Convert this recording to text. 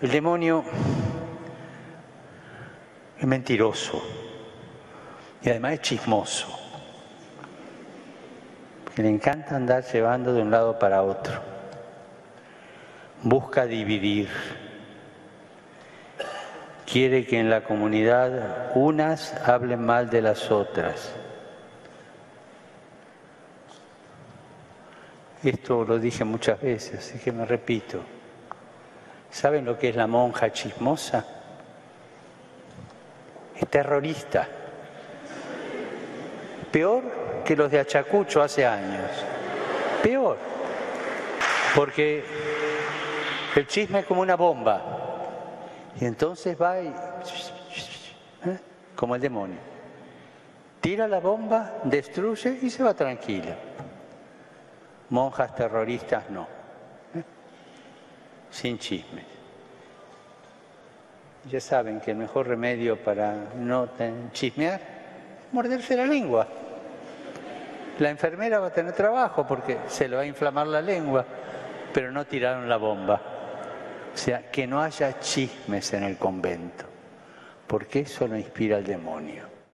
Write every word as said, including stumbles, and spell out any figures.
El demonio es mentiroso y además es chismoso, porque le encanta andar llevando de un lado para otro. Busca dividir. Quiere que en la comunidad unas hablen mal de las otras. Esto lo dije muchas veces, así que me repito. ¿Saben lo que es la monja chismosa? Es terrorista. Peor que los de Ayacucho hace años. Peor. Porque el chisme es como una bomba. Y entonces va y... ¿eh? Como el demonio. Tira la bomba, destruye y se va tranquila. Monjas terroristas no. ¿eh? Sin chismes. Ya saben que el mejor remedio para no chismear es morderse la lengua. La enfermera va a tener trabajo porque se le va a inflamar la lengua, pero no tiraron la bomba. O sea, que no haya chismes en el convento, porque eso lo inspira el demonio.